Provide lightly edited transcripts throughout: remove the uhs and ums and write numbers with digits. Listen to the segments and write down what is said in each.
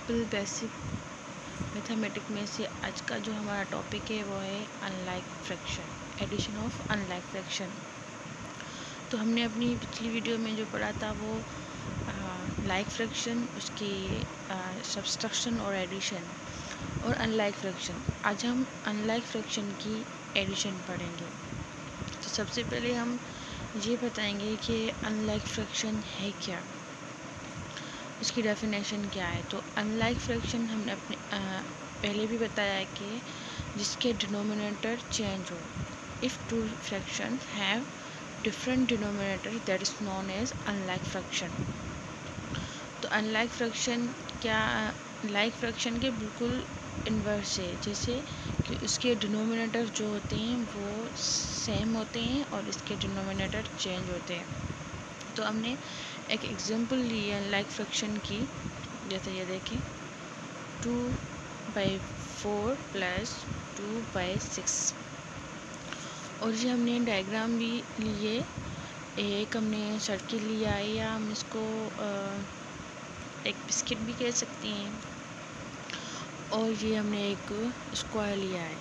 Simple basic mathematic में से आज का जो हमारा टॉपिक है वो है unlike fraction, addition of unlike fraction. तो हमने अपनी पिछली वीडियो में जो पढ़ा था वो लाइक फ्रैक्शन, उसकी सब्सट्रैक्शन और एडिशन और अनलाइक फ्रैक्शन। आज हम अनलाइक फ्रैक्शन की एडिशन पढ़ेंगे। तो सबसे पहले हम ये बताएंगे कि अनलाइक फ्रैक्शन है क्या, उसकी डेफिनेशन क्या है। तो अनलाइक फ्रैक्शन हमने अपने पहले भी बताया है कि जिसके डिनोमिनेटर चेंज हो। If two fraction have different denominator that is known as unlike fraction. तो अनलाइक फ्रैक्शन क्या, लाइक फ्रैक्शन के बिल्कुल इन्वर्स है, जैसे कि उसके डिनोमिनेटर जो होते हैं वो सेम होते हैं और इसके डिनोमिनेटर चेंज होते हैं। तो हमने एक एग्जांपल ली है अनलाइक फ्रैक्शन की, जैसे ये देखें 2/4 + 2/6। और ये हमने डायग्राम भी लिए, एक हमने सर्किल लिया है या हम इसको एक बिस्किट भी कह सकते हैं, और ये हमने एक स्क्वायर लिया है।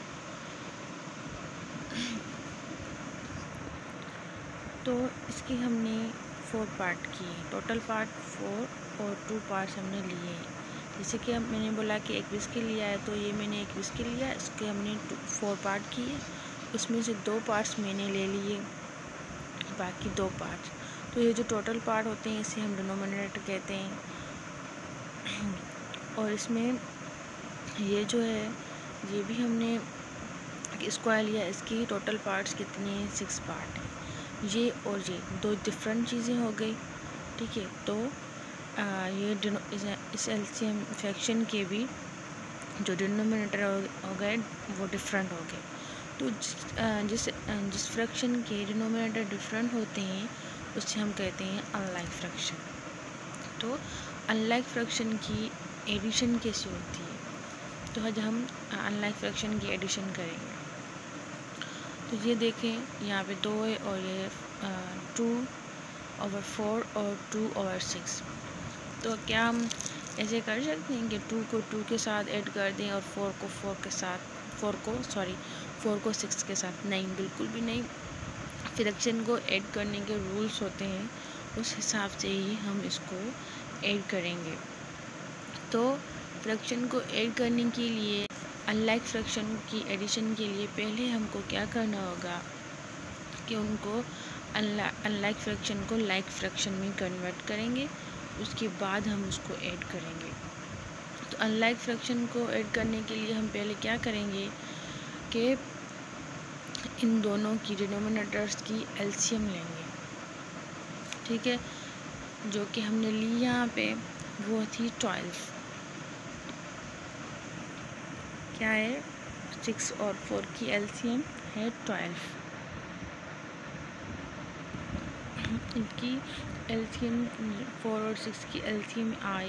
तो इसकी हमने 4 पार्ट किए, टोटल पार्ट 4 और 2 पार्ट्स हमने लिए हैं। जैसे कि मैंने बोला कि एक बिस्किट लिया है, तो ये मैंने एक बिस्किट लिया, इसके हमने 4 पार्ट किए, उसमें से 2 पार्ट्स मैंने ले लिए, बाकी 2 पार्ट्स। तो ये जो टोटल पार्ट होते हैं इसे हम डिनोमिनेटर कहते हैं। और इसमें ये जो है ये भी हमने स्क्वायर लिया, इसकी टोटल पार्ट्स कितने हैं, 6 पार्ट हैं। ये और ये 2 डिफरेंट चीज़ें हो गई, ठीक है। तो ये इस एलसीएम फ्रैक्शन के भी जो डिनोमिनेटर हो गए वो डिफरेंट हो गए। तो जिस फ्रैक्शन के डिनोमिनेटर डिफरेंट होते हैं उससे हम कहते हैं अनलाइक फ्रैक्शन। तो अनलाइक फ्रैक्शन की एडिशन कैसे होती है, तो आज हम अनलाइक फ्रैक्शन की एडिशन करेंगे। तो ये देखें यहाँ पे 2 है और ये 2/4 और 2/6। तो क्या हम ऐसे कर सकते हैं कि 2 को 2 के साथ ऐड कर दें और 4 को 6 के साथ? नहीं, बिल्कुल भी नहीं। फ्रैक्शन को ऐड करने के रूल्स होते हैं, उस हिसाब से ही हम इसको ऐड करेंगे। तो फ्रैक्शन को ऐड करने के लिए, अनलाइक फ्रैक्शन की एडिशन के लिए पहले हमको क्या करना होगा कि उनको अनलाइक फ्रैक्शन को लाइक फ्रैक्शन में कन्वर्ट करेंगे, उसके बाद हम उसको ऐड करेंगे। तो अनलाइक फ्रैक्शन को ऐड करने के लिए हम पहले क्या करेंगे कि इन दोनों की डिनोमिनेटर्स की एलसीएम लेंगे, ठीक है। जो कि हमने ली यहाँ पे वो थी 12। क्या है, 6 और 4 की एलसीएम है 12। इनकी एलसीएम 4 और 6 की एलसीएम आई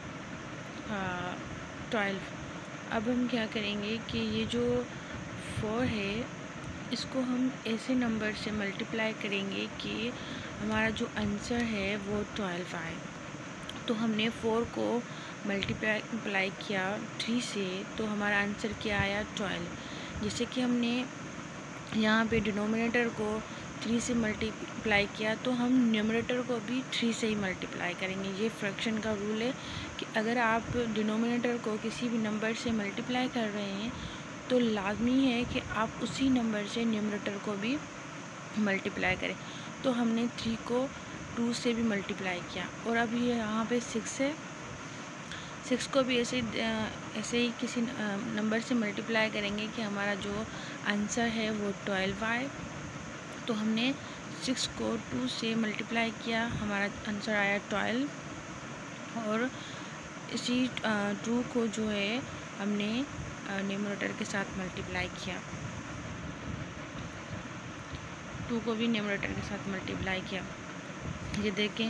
12। अब हम क्या करेंगे कि ये जो 4 है इसको हम ऐसे नंबर से मल्टीप्लाई करेंगे कि हमारा जो आंसर है वो 12 आए। तो हमने 4 को मल्टीप्लाई किया 3 से, तो हमारा आंसर क्या आया, 12। जैसे कि हमने यहाँ पे डिनोमिनेटर को 3 से मल्टीप्लाई किया, तो हम न्यूमरेटर को भी 3 से ही मल्टीप्लाई करेंगे। ये फ्रैक्शन का रूल है कि अगर आप डिनोमिनेटर को किसी भी नंबर से मल्टीप्लाई कर रहे हैं तो लाजमी है कि आप उसी नंबर से न्यूमरेटर को भी मल्टीप्लाई करें। तो हमने 3 को 2 से भी मल्टीप्लाई किया, और अब ये यहाँ पे 6 है, 6 को भी ऐसे ही किसी नंबर से मल्टीप्लाई करेंगे कि हमारा जो आंसर है वो 12 आए। तो हमने 6 को 2 से मल्टीप्लाई किया, हमारा आंसर आया 12। और इसी 2 को जो है हमने न्यूमरेटर के साथ मल्टीप्लाई किया, 2 को भी न्यूमरेटर के साथ मल्टीप्लाई किया। ये देखें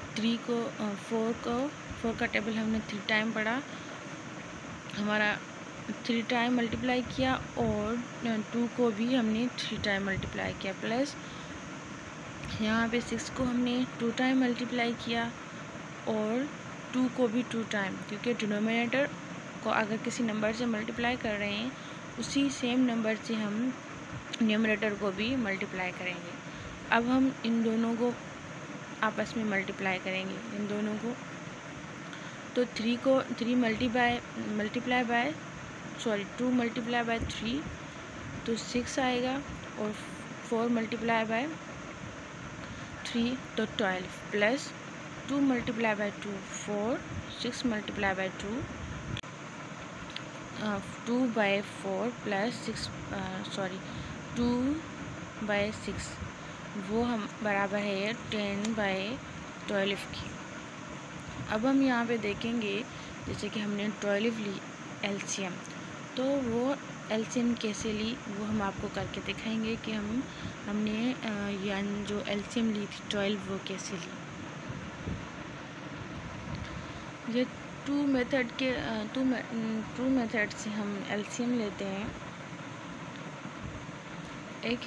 4 का टेबल हमने 3 टाइम पढ़ा, हमारा 3 टाइम मल्टीप्लाई किया, और 2 को भी हमने 3 टाइम मल्टीप्लाई किया, प्लस यहाँ पे 6 को हमने 2 टाइम मल्टीप्लाई किया, और 2 को भी 2 टाइम, क्योंकि डिनोमिनेटर को अगर किसी नंबर से मल्टीप्लाई कर रहे हैं उसी सेम नंबर से हम न्यूमरेटर को भी मल्टीप्लाई करेंगे। अब हम इन दोनों को आपस में मल्टीप्लाई करेंगे, इन दोनों को। तो 3 मल्टीप्लाई बाय 3 तो 6 आएगा, और 4 मल्टीप्लाई बाय 3 तो 12, plus 2 multiply by 2 4, 6 multiply by 2 by 4 plus 2 by 6, वो हम बराबर है 10 बाय 12 की। अब हम यहाँ पे देखेंगे, जैसे कि हमने 12 ली एलसीएम, तो वो एलसीएम कैसे ली वो हम आपको करके दिखाएंगे कि हमने जो एलसीएम ली थी 12 वो कैसे ली। ये टू मेथड से हम एलसीएम लेते हैं। एक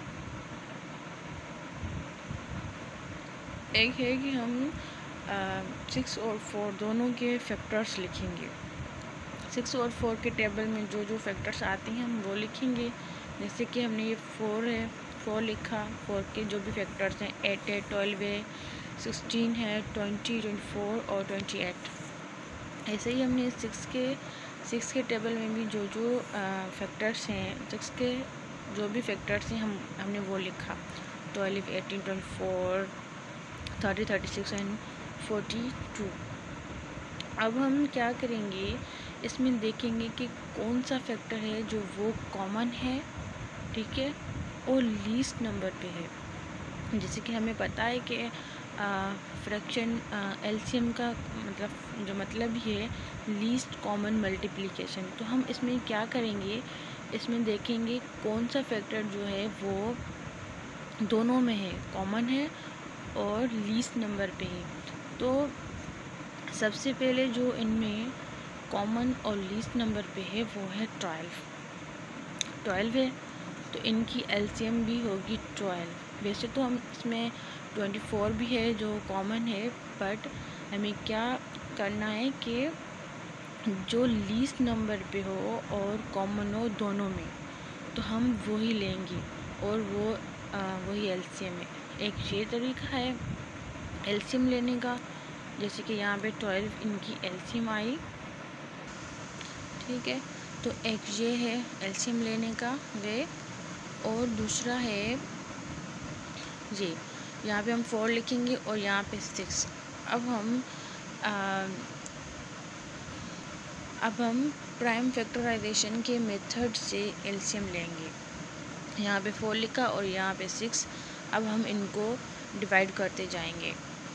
है कि हम 6 और 4 दोनों के फैक्टर्स लिखेंगे। 6 और 4 के टेबल में जो फैक्टर्स आते हैं हम वो लिखेंगे। जैसे कि हमने ये 4 लिखा, 4 के जो भी फैक्टर्स हैं 8 है, 12 है, 16 है, 20, 24 और 28। ऐसे ही हमने 6 के टेबल में भी जो फैक्टर्स हैं, 6 के जो भी फैक्टर्स हैं हमने वो लिखा, 12, 18, 24, 30, 36 एंड 42। अब हम क्या करेंगे, इसमें देखेंगे कि कौन सा फैक्टर है जो वो कॉमन है, ठीक है, और लीस्ट नंबर पे है। जैसे कि हमें पता है कि फ्रैक्शन एलसीएम का मतलब ही है लीस्ट कॉमन मल्टीप्लिकेशन। तो हम इसमें क्या करेंगे, इसमें देखेंगे कौन सा फैक्टर जो है वो दोनों में है, कॉमन है और लीस्ट नंबर पे है। तो सबसे पहले जो इनमें कॉमन और लीस्ट नंबर पे है वो है 12 है, तो इनकी एलसीएम भी होगी 12। वैसे तो हम इसमें 24 भी है जो कॉमन है, बट हमें क्या करना है कि जो लीस्ट नंबर पे हो और कॉमन हो दोनों में, तो हम वही लेंगे और वही एलसीएम है। एक ये तरीका है एलसीएम लेने का, जैसे कि यहाँ पे 12 इनकी एलसीएम आई, ठीक है। तो एक ये है एलसीएम लेने का वे, और दूसरा है ये, यहाँ पे हम 4 लिखेंगे और यहाँ पे 6। अब हम प्राइम फैक्टराइजेशन के मेथड से एलसीएम लेंगे। यहाँ पे 4 लिखा और यहाँ पे 6। अब हम इनको डिवाइड करते जाएंगे।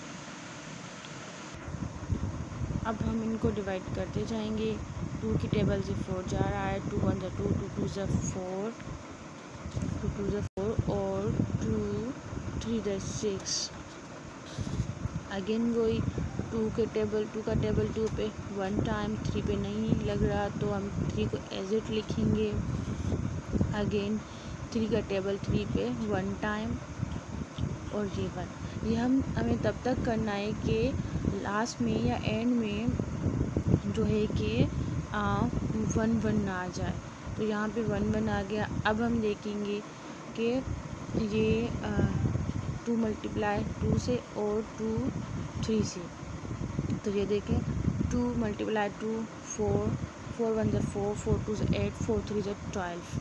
करते जाएंगे। 2 की टेबल से 4 जा रहा है, 2 1 2, 2 2 4, 2 2 4 और 2 3 6। अगेन वही 2 का टेबल 2 पे 1 टाइम, 3 पे नहीं लग रहा तो हम 3 को एज इट लिखेंगे। अगेन 3 का टेबल 3 पे 1 टाइम और ये 1। ये हमें तब तक करना है कि लास्ट में या एंड में जो है कि 1 1 ना आ जाए। तो यहाँ पे 1 1 आ गया। अब हम देखेंगे कि ये 2 मल्टीप्लाई 2 से और 2 3 से, तो ये देखें 2 मल्टीप्लाई 2 4, 4 1 4, 4 2 8, 4 3 12।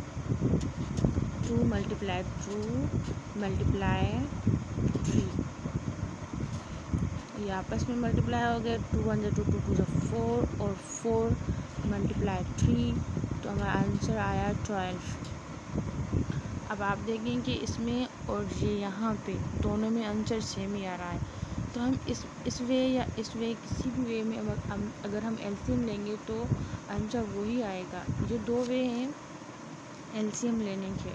2 मल्टीप्लाई 2 मल्टीप्लाई 3, ये आपस में मल्टीप्लाई हो गया। 2 1 2, 2 2 4 और 4 मल्टीप्लाई 3, तो हमारा आंसर आया 12। अब आप देखें कि इसमें और ये यहाँ पे दोनों में आंसर सेम ही आ रहा है। तो हम इस वे या इस वे किसी भी वे में अगर हम एलसीएम लेंगे तो आंसर वही आएगा। जो 2 वे हैं एलसीएम लेने के,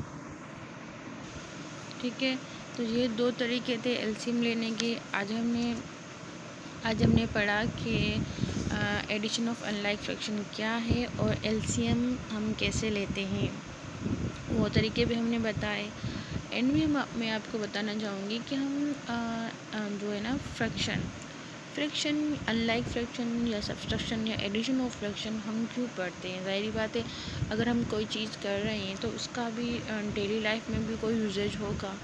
ठीक है। तो ये 2 तरीके थे एलसीएम लेने के। आज हमने पढ़ा कि एडिशन ऑफ अनलाइक फ्रैक्शन क्या है और एलसीएम हम कैसे लेते हैं, वो तरीके भी हमने बताए। एंड में मैं आपको बताना चाहूँगी कि हम जो है ना फ्रैक्शन, अनलाइक फ्रैक्शन या सब्सट्रैक्शन या एडिशन ऑफ फ्रैक्शन हम क्यों पढ़ते हैं? ज़ाहिर बात है, अगर हम कोई चीज़ कर रहे हैं तो उसका भी डेली लाइफ में भी कोई यूजेज होगा।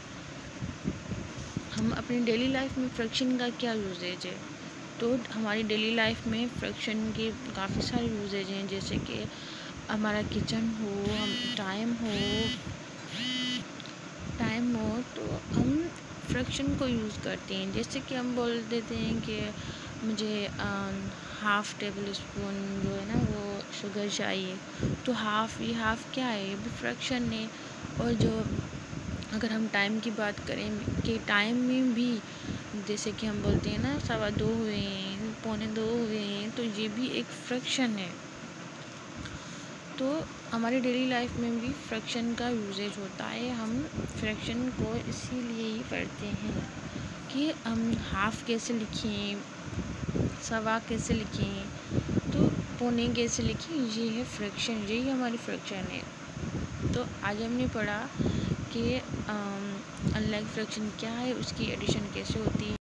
हम अपनी डेली लाइफ में फ्रैक्शन का क्या यूजेज है? तो हमारी डेली लाइफ में फ्रैक्शन के काफ़ी सारे यूजेज हैं, जैसे कि हमारा किचन हो, हम टाइम हो तो हम फ्रैक्शन को यूज़ करते हैं। जैसे कि हम बोल देते हैं कि मुझे हाफ़ टेबल स्पून जो है ना वो शुगर चाहिए, तो ये हाफ़ क्या है? ये भी फ्रैक्शन है। और जो अगर हम टाइम की बात करें कि टाइम में भी, जैसे कि हम बोलते हैं ना 2:15 हुए हैं, 1:45 हुए हैं, तो ये भी एक फ्रैक्शन है। तो हमारी डेली लाइफ में भी फ्रैक्शन का यूजेज होता है। हम फ्रैक्शन को इसीलिए ही पढ़ते हैं कि हम हाफ़ कैसे लिखें, सवा कैसे लिखें, तो पौने कैसे लिखें, ये है फ्रैक्शन, यही हमारी फ्रैक्शन है। तो आज हमने पढ़ा कि अनलाइक फ्रैक्शन क्या है, उसकी एडिशन कैसे होती है।